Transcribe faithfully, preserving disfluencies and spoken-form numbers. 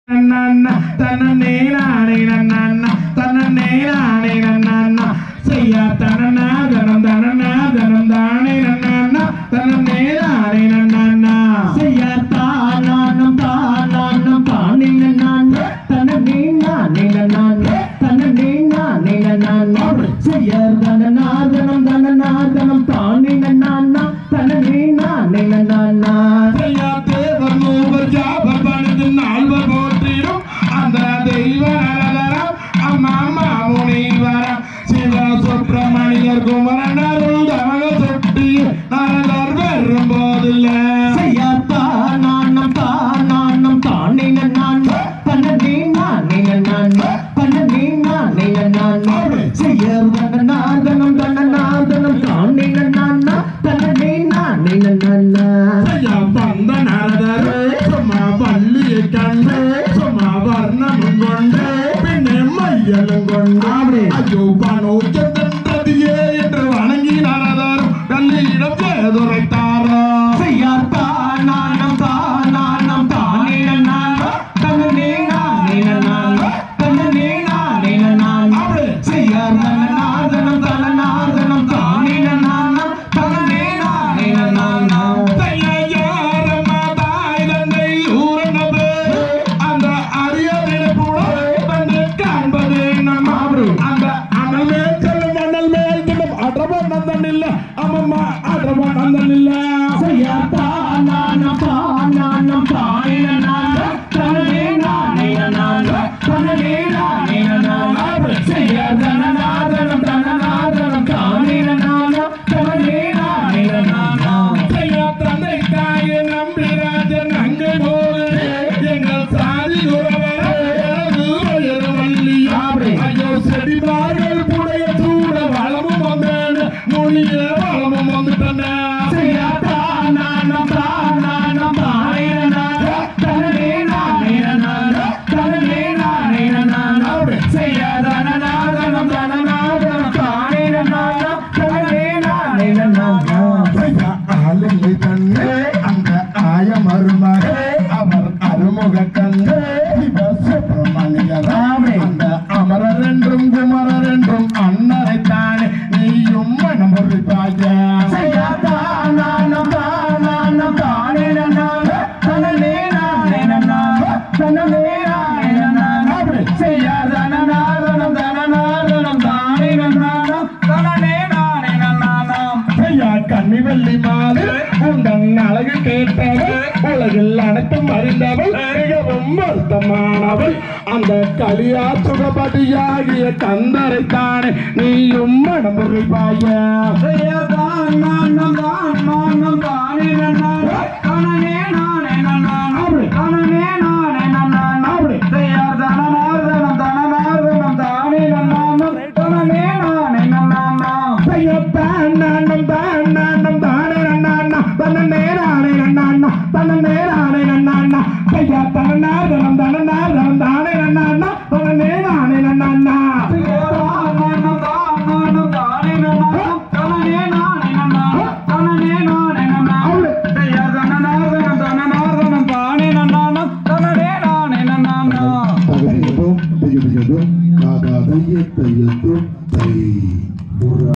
nana tanane nane nana tanane nane nana sayya tanana danam danana danam dane nana tanane nane nana sayya tananam tananam tane nana tanane nane nana tanane nane nana sayya tanana danam danana danam tane nana tanane nane nana sayya devar mover jabar banid nalvar போற்றிடும் அந்த தெய்வ நரதரம் அம்மா மாமுனிவரம் சிவ சுப்பிரமணியர் குமரன் அருள் தமக சொட்டி நரதர் வெறும் போதில்ல செய்யாத்தா நானம் தானம் தானே நான் தன்னே நானே நான் தன்னே நானே நான் செய்யவன நாதனம் தன்னநாதனம் தானே நான் தன்னே நானே நான் செய்யா பந்த நரதர் சும்மா பள்ளியை கண்டு சும்மா வர்ணமும் கொண்டு பின்னே மையலும் கொண்டு ஐயோ பணோச்சந்தியே என்று வணங்கி நரதரும் கல்லியிடம் சேதுரைத்தாரோ செய்யாத்தா நானம் தானம் தானே நான் தன்னே நானே நான் தன்னே நானே நான் செய்யவன நாதனம் தன்னநாதனம் தானே நான் தன்னே நானே நான் உலகில் அனைத்தும் அறிந்தவள் மிகவும் வருத்தமானவள் அந்த கலியா சுகபதியாகிய கந்தரைத்தானே நீயும் மனம் புரிவாய நானம் தானம் தானம் தானே நான